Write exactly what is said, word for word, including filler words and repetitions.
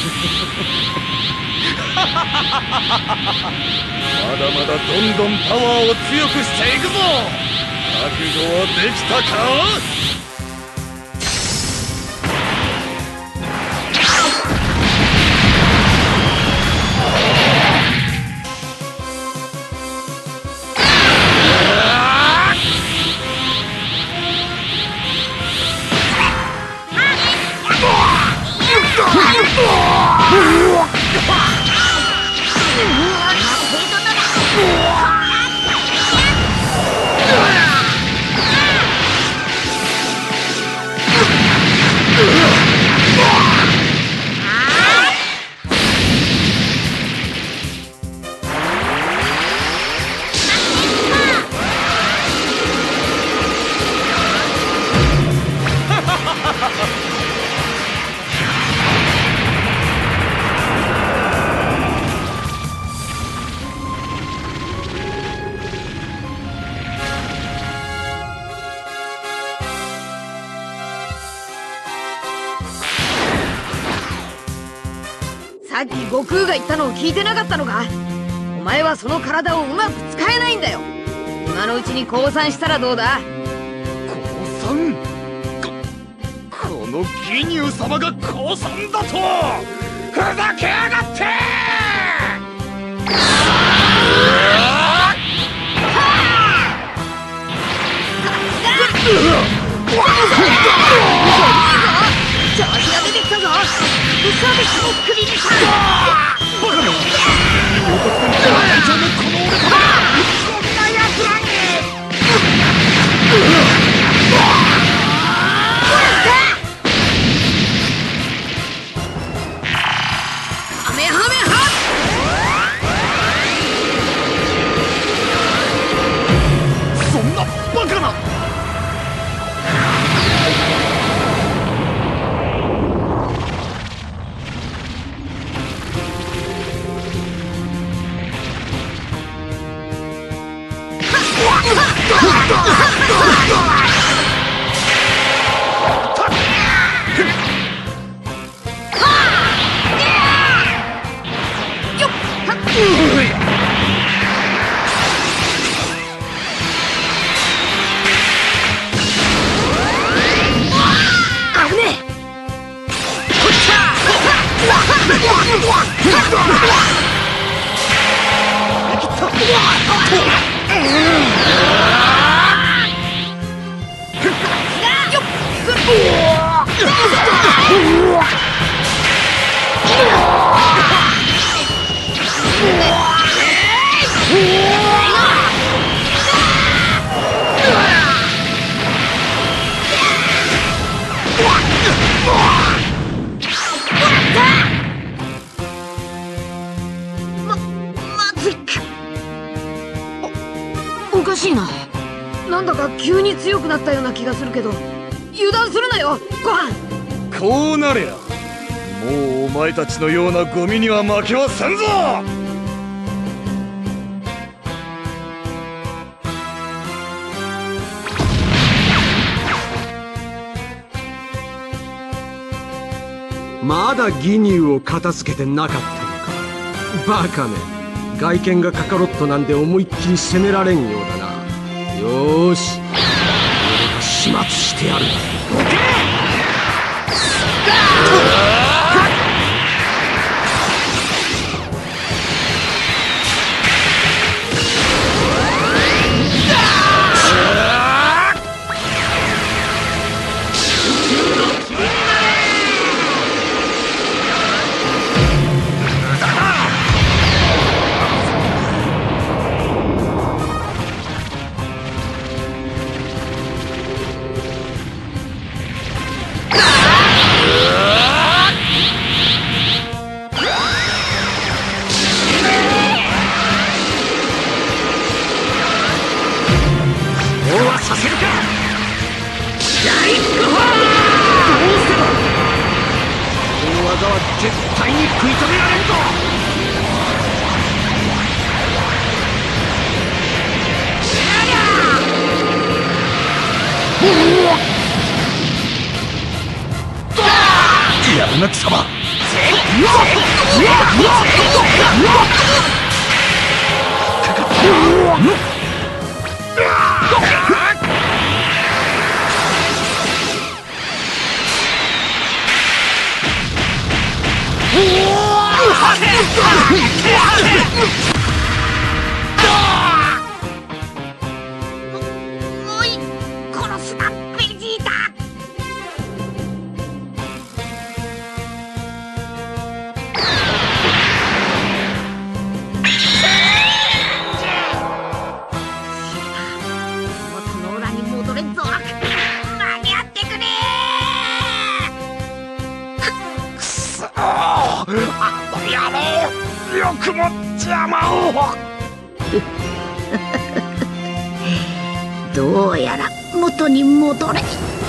まだまだどんどんパワーを強くしていくぞ。覚悟はできたか？ さっき悟空が言ったのを聞いてなかったのか？お前はその体をうまく使えないんだよ。今のうちに降参したらどうだ？ 降参？こ、この義乳様が降参だと？ふざけやがって！ 調子が出てきたぞ。嘘でしょ、首にした。 バカめ！王国軍隊長のこの俺様がこんな奴らに！ハメハメハ！そんなバカな！ おかしいな。なんだか急に強くなったような気がするけど、油断するなよ、ご飯。 こうなりゃもうお前たちのようなゴミには負けはせんぞ。 まだ義乳を片付けてなかったのか。バカね。外見がカカロットなんで思いっきり攻められんようだな。よーし、俺が始末してやる。どけ！絶対に食い止められんぞ。やるが貴様。 おい、殺すなベジータ。元の裏に戻れゾロク。間に合ってくれー。 くそー、あの野郎、よくも邪魔を。 どうやら元に戻れ。